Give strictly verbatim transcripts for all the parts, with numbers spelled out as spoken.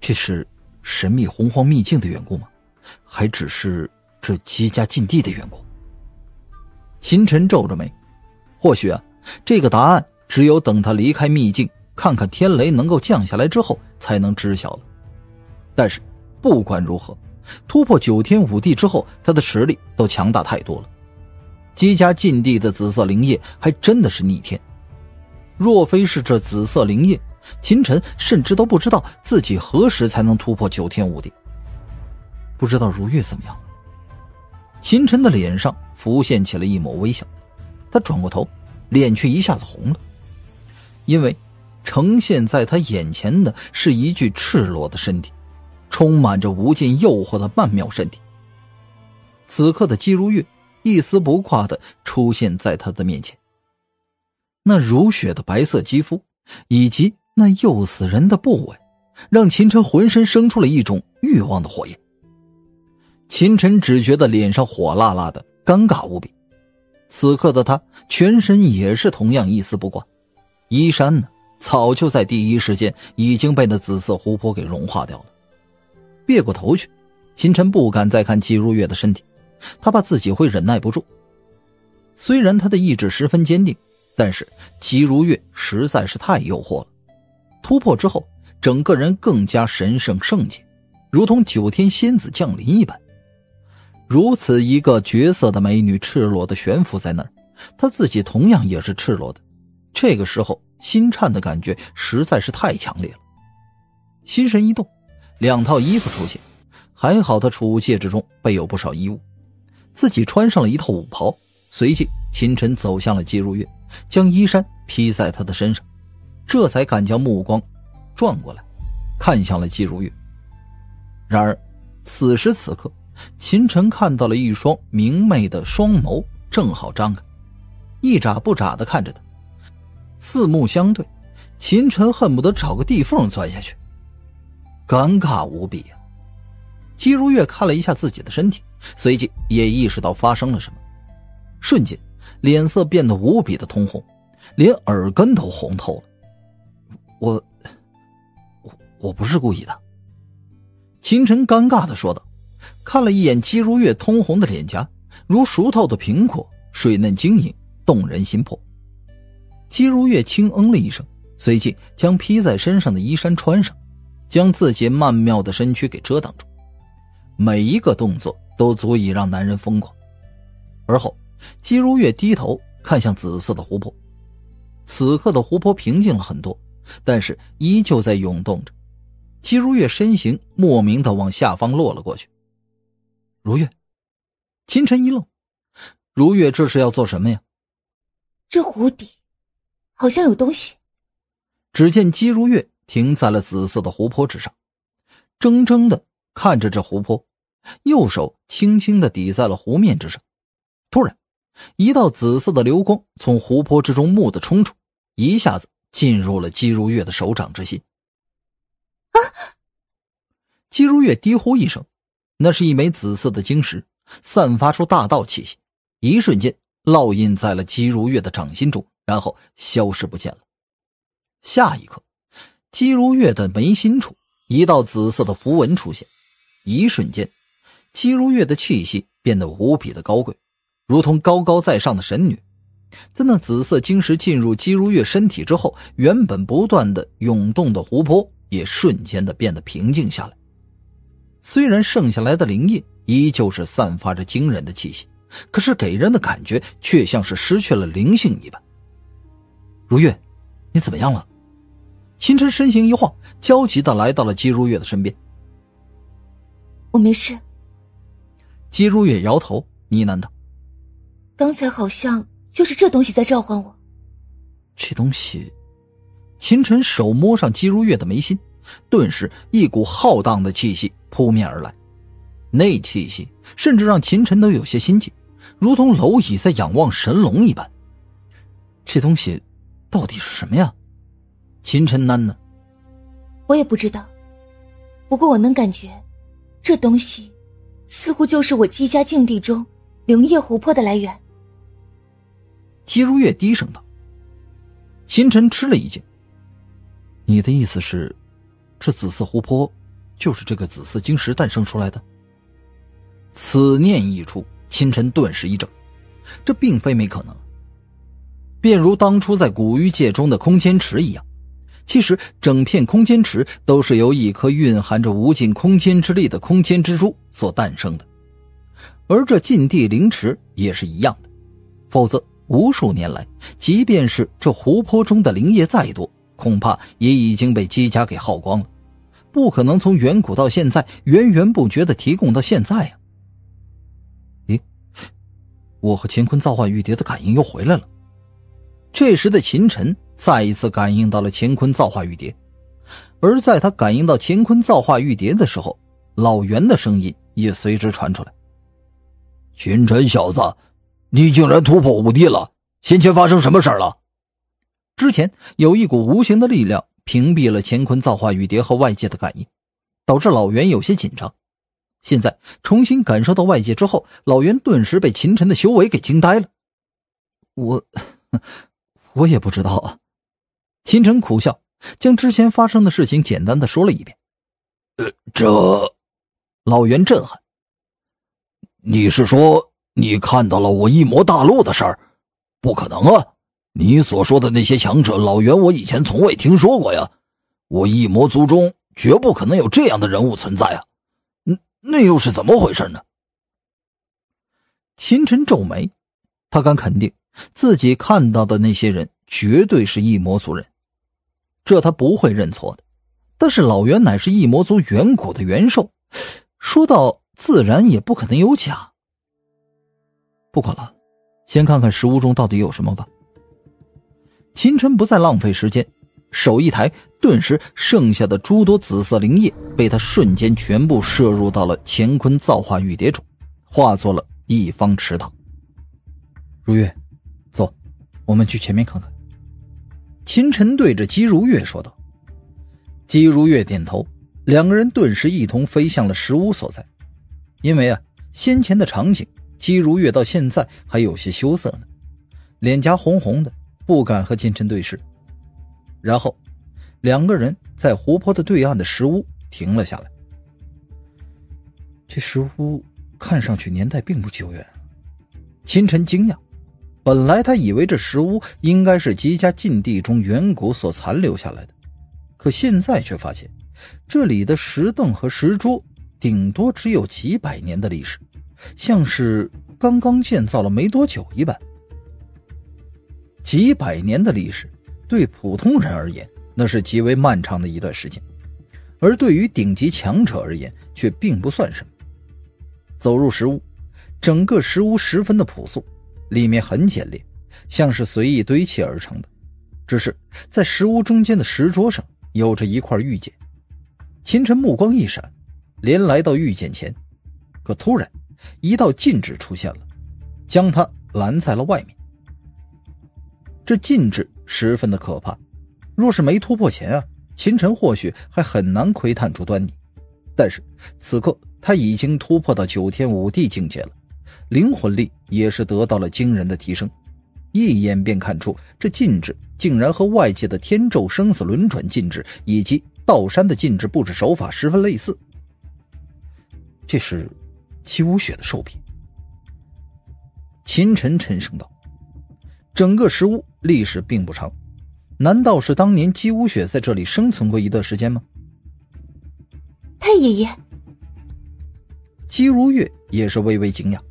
这是神秘洪荒秘境的缘故吗？还只是这姬家禁地的缘故？秦晨皱着眉，或许啊，这个答案只有等他离开秘境，看看天雷能够降下来之后才能知晓了。但是不管如何，突破九天五地之后，他的实力都强大太多了。姬家禁地的紫色灵液还真的是逆天，若非是这紫色灵液，秦晨甚至都不知道自己何时才能突破九天五地。不知道如月怎么样？秦晨的脸上浮现起了一抹微笑，他转过头，脸却一下子红了，因为呈现在他眼前的是一具赤裸的身体，充满着无尽诱惑的曼妙身体。此刻的姬如月一丝不挂地出现在他的面前，那如雪的白色肌肤以及那诱死人的部位，让秦晨浑身生出了一种欲望的火焰。秦晨只觉得脸上火辣辣的，尴尬无比。此刻的他全身也是同样一丝不挂，衣衫呢，早就在第一时间已经被那紫色湖泊给融化掉了。别过头去，秦晨不敢再看姬如月的身体，他怕自己会忍耐不住。虽然他的意志十分坚定，但是姬如月实在是太诱惑了。突破之后，整个人更加神圣圣洁，如同九天仙子降临一般。如此一个绝色的美女赤裸的悬浮在那儿，她自己同样也是赤裸的。这个时候心颤的感觉实在是太强烈了。心神一动，两套衣服出现，还好他储物戒指中备有不少衣物，自己穿上了一套舞袍。随即秦晨走向了姬如月，将衣衫披在她的身上，这才敢将目光转过来看向了姬如月。然而此时此刻，秦晨看到了一双明媚的双眸正好张开，一眨不眨地看着他。四目相对，秦晨恨不得找个地缝钻下去，尴尬无比啊。姬如月看了一下自己的身体，随即也意识到发生了什么，瞬间脸色变得无比的通红，连耳根都红透了。我我我不是故意的。秦晨尴尬地说道，看了一眼姬如月通红的脸颊，如熟透的苹果，水嫩晶莹，动人心魄。姬如月轻嗯了一声，随即将披在身上的衣衫穿上，将自己曼妙的身躯给遮挡住，每一个动作都足以让男人疯狂。而后姬如月低头看向紫色的湖泊，此刻的湖泊平静了很多，但是依旧在涌动着。姬如月身形莫名的往下方落了过去。如月，秦晨一愣，如月这是要做什么呀？ 这湖底好像有东西。 只见姬如月停在了紫色的湖泊之上，怔怔的看着这湖泊，右手轻轻的抵在了湖面之上。突然一道紫色的流光从湖泊之中蓦地冲出，一下子进入了姬如月的手掌之心。 啊！ 姬如月低呼一声，那是一枚紫色的晶石，散发出大道气息，一瞬间烙印在了姬如月的掌心中，然后消失不见了。下一刻，姬如月的眉心处一道紫色的符文出现，一瞬间姬如月的气息变得无比的高贵，如同高高在上的神女。在那紫色晶石进入姬如月身体之后，原本不断的涌动的湖泊也瞬间的变得平静下来。虽然剩下来的灵液依旧是散发着惊人的气息，可是给人的感觉却像是失去了灵性一般。如月，你怎么样了？秦晨身形一晃，焦急地来到了姬如月的身边。 我没事。 姬如月摇头呢喃道， 刚才好像就是这东西在召唤我。 这东西……秦晨手摸上姬如月的眉心，顿时一股浩荡的气息扑面而来，那气息甚至让秦晨都有些心悸，如同蝼蚁在仰望神龙一般。这东西到底是什么呀？秦晨喃喃， 我也不知道，不过我能感觉这东西似乎就是我姬家境地中灵液湖泊的来源。 姬如月低声道。秦晨吃了一惊，你的意思是这紫色湖泊就是这个紫色晶石诞生出来的？此念一出，秦晨顿时一怔，这并非没可能。便如当初在古玉界中的空间池一样，其实整片空间池都是由一颗蕴含着无尽空间之力的空间之珠所诞生的，而这禁地灵池也是一样的，否则无数年来，即便是这湖泊中的灵液再多，恐怕也已经被姬家给耗光了，不可能从远古到现在源源不绝地提供到现在啊。咦，我和乾坤造化玉蝶的感应又回来了。这时的秦晨再一次感应到了乾坤造化玉蝶，而在他感应到乾坤造化玉蝶的时候，老袁的声音也随之传出来。 秦晨小子，你竟然突破五帝了，先前发生什么事了？ 之前有一股无形的力量屏蔽了乾坤造化玉蝶和外界的感应，导致老袁有些紧张。现在重新感受到外界之后，老袁顿时被秦晨的修为给惊呆了。我我也不知道啊。秦晨苦笑，将之前发生的事情简单的说了一遍。 呃，这…… 老袁震撼。 你是说你看到了我一魔大陆的事儿？不可能啊！你所说的那些强者，老袁我以前从未听说过呀。我一魔族中绝不可能有这样的人物存在啊！那那又是怎么回事呢？ 秦晨皱眉，他敢肯定自己看到的那些人绝对是异魔族人，这他不会认错的。但是老袁乃是异魔族远古的元兽，说到自然也不可能有假。不管了，先看看石屋中到底有什么吧。秦晨不再浪费时间，手一抬，顿时剩下的诸多紫色灵液被他瞬间全部摄入到了乾坤造化玉蝶中，化作了一方池塘。如月，走，我们去前面看看。秦晨对着姬如月说道。姬如月点头，两个人顿时一同飞向了石屋所在。因为啊，先前的场景，姬如月到现在还有些羞涩呢，脸颊红红的，不敢和秦晨对视。然后两个人在湖泊的对岸的石屋停了下来。这石屋看上去年代并不久远。秦晨惊讶，本来他以为这石屋应该是姬家禁地中远古所残留下来的，可现在却发现这里的石凳和石桌顶多只有几百年的历史，像是刚刚建造了没多久一般。几百年的历史对普通人而言那是极为漫长的一段时间，而对于顶级强者而言却并不算什么。走入石屋，整个石屋十分的朴素，里面很简练，像是随意堆砌而成的。只是在石屋中间的石桌上有着一块玉简。秦晨目光一闪，连来到玉简前，可突然一道禁制出现了，将他拦在了外面。这禁制十分的可怕，若是没突破前啊，秦晨或许还很难窥探出端倪。但是此刻他已经突破到九天五地境界了，灵魂力也是得到了惊人的提升，一眼便看出这禁制竟然和外界的天咒生死轮转禁制以及道山的禁制布置手法十分类似。这是姬无雪的兽品。秦晨沉声道。整个石屋历史并不长，难道是当年姬无雪在这里生存过一段时间吗？ 太爷爷。 姬如月也是微微惊讶。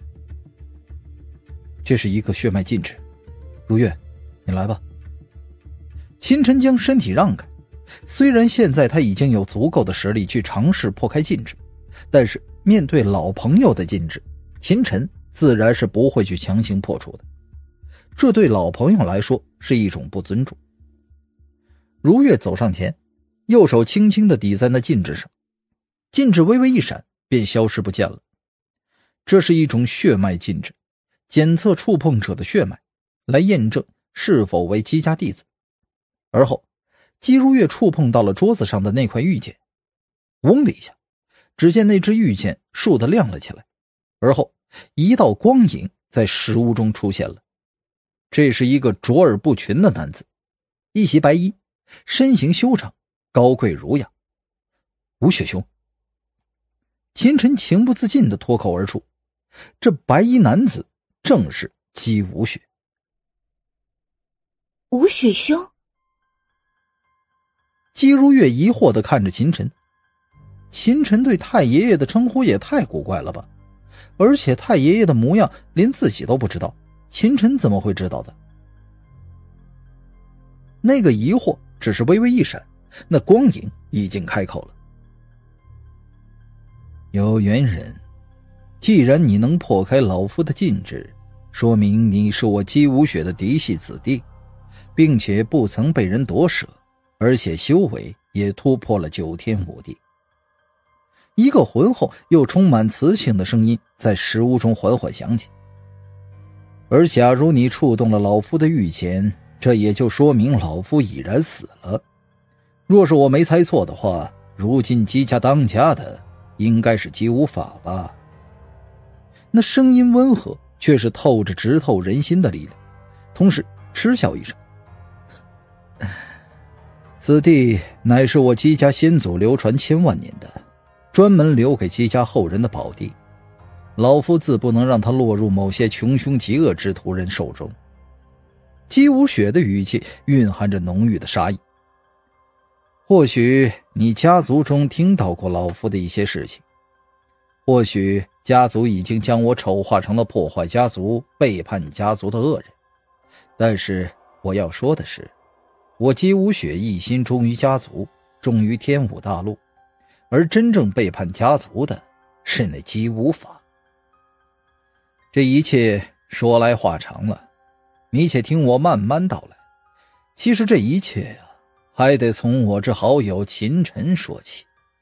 这是一个血脉禁制，如月，你来吧。秦晨将身体让开，虽然现在他已经有足够的实力去尝试破开禁制，但是面对老朋友的禁制，秦晨自然是不会去强行破除的，这对老朋友来说是一种不尊重。如月走上前，右手轻轻地抵在那禁制上，禁制微微一闪便消失不见了。这是一种血脉禁制，检测触碰者的血脉，来验证是否为姬家弟子。而后姬如月触碰到了桌子上的那块玉简，嗡的一下，只见那只玉简倏地亮了起来，而后一道光影在石屋中出现了。这是一个卓尔不群的男子，一袭白衣，身形修长，高贵儒雅。 吴雪兄。秦晨情不自禁地脱口而出，这白衣男子正是姬无雪。 吴雪兄？ 姬如月疑惑地看着秦晨，秦晨对太爷爷的称呼也太古怪了吧，而且太爷爷的模样连自己都不知道，秦晨怎么会知道的？那个疑惑只是微微一闪，那光影已经开口了。有缘人，既然你能破开老夫的禁制，说明你是我姬无雪的嫡系子弟，并且不曾被人夺舍，而且修为也突破了九天五地。一个浑厚又充满磁性的声音在石屋中缓缓响起。而假如你触动了老夫的玉钳，这也就说明老夫已然死了。若是我没猜错的话，如今姬家当家的应该是姬无法吧？那声音温和，却是透着直透人心的力量，同时嗤笑一声：此地乃是我姬家先祖流传千万年的，专门留给姬家后人的宝地，老夫自不能让他落入某些穷凶极恶之徒人手中。姬无雪的语气蕴含着浓郁的杀意。或许你家族中听到过老夫的一些事情，或许家族已经将我丑化成了破坏家族、背叛家族的恶人，但是我要说的是，我姬无雪一心忠于家族，忠于天武大陆，而真正背叛家族的是那姬无法。这一切说来话长了，你且听我慢慢道来。其实这一切呀、啊，还得从我这好友秦晨说起。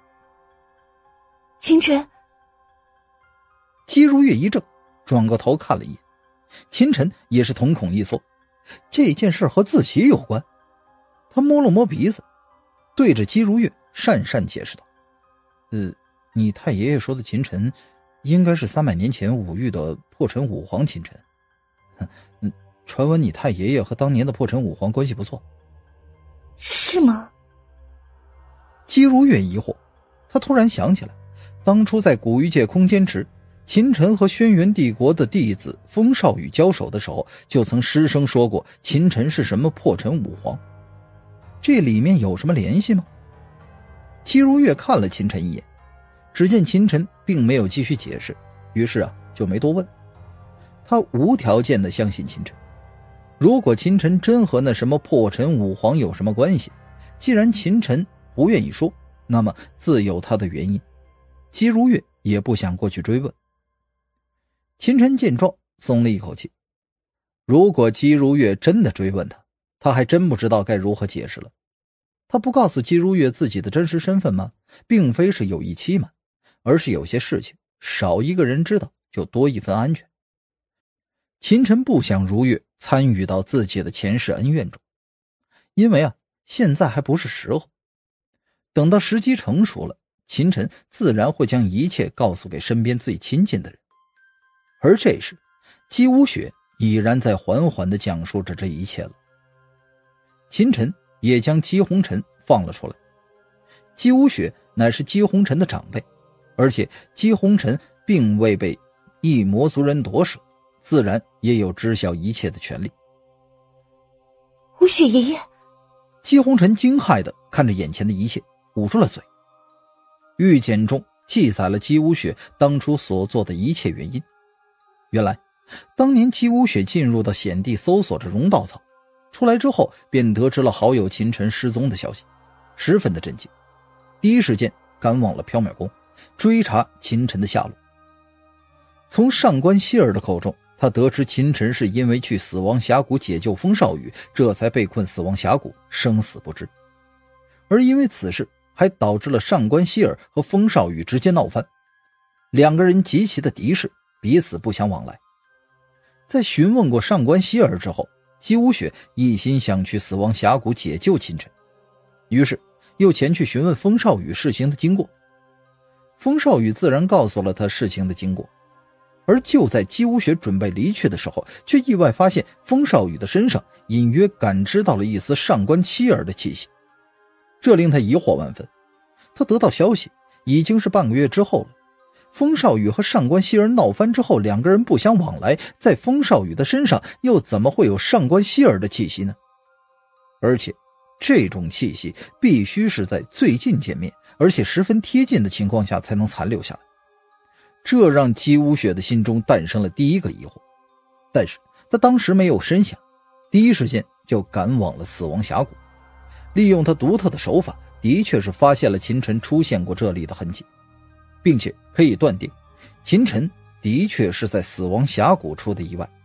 秦晨？ 姬如月一怔，转过头看了一眼，秦晨也是瞳孔一缩，这件事和自己有关。他摸了摸鼻子，对着姬如月讪讪解释道：呃，你太爷爷说的秦晨应该是三百年前武域的破尘武皇秦晨。嗯，传闻你太爷爷和当年的破尘武皇关系不错。 是吗？ 姬如月疑惑，他突然想起来，当初在古玉界空间池，秦晨和轩辕帝国的弟子风少羽交手的时候，就曾失声说过秦晨是什么破尘武皇。这里面有什么联系吗？姬如月看了秦晨一眼，只见秦晨并没有继续解释，于是啊就没多问。他无条件的相信秦晨，如果秦晨真和那什么破尘武皇有什么关系，既然秦晨不愿意说，那么自有他的原因。姬如月也不想过去追问。秦晨见状松了一口气，如果姬如月真的追问他，他还真不知道该如何解释了。他不告诉姬如月自己的真实身份吗？并非是有意欺瞒，而是有些事情少一个人知道就多一分安全。秦晨不想如月参与到自己的前世恩怨中，因为啊现在还不是时候。等到时机成熟了，秦晨自然会将一切告诉给身边最亲近的人。而这时姬无雪已然在缓缓地讲述着这一切了。秦晨也将姬红尘放了出来。姬无雪乃是姬红尘的长辈，而且姬红尘并未被异魔族人夺舍，自然也有知晓一切的权利。 无雪爷爷！ 姬红尘惊骇地看着眼前的一切，捂住了嘴。玉简中记载了姬无雪当初所做的一切原因。原来当年姬无雪进入到险地搜索着龙道草，出来之后便得知了好友秦晨失踪的消息，十分的震惊，第一时间赶往了缥缈宫，追查秦晨的下落。从上官希儿的口中，他得知秦晨是因为去死亡峡谷解救风少羽，这才被困死亡峡谷，生死不知。而因为此事，还导致了上官希儿和风少羽之间闹翻，两个人极其的敌视，彼此不相往来。在询问过上官希儿之后，姬无雪一心想去死亡峡谷解救秦晨，于是又前去询问风少羽事情的经过。风少羽自然告诉了他事情的经过，而就在姬无雪准备离去的时候，却意外发现风少羽的身上隐约感知到了一丝上官希儿的气息，这令他疑惑万分。 他得到消息已经是半个月之后了。风少宇和上官希儿闹翻之后，两个人不相往来，在风少宇的身上又怎么会有上官希儿的气息呢？而且这种气息必须是在最近见面而且十分贴近的情况下才能残留下来。这让姬无雪的心中诞生了第一个疑惑，但是他当时没有深想，第一时间就赶往了死亡峡谷。利用他独特的手法，的确是发现了秦晨出现过这里的痕迹，并且可以断定秦晨的确是在死亡峡谷出的意外。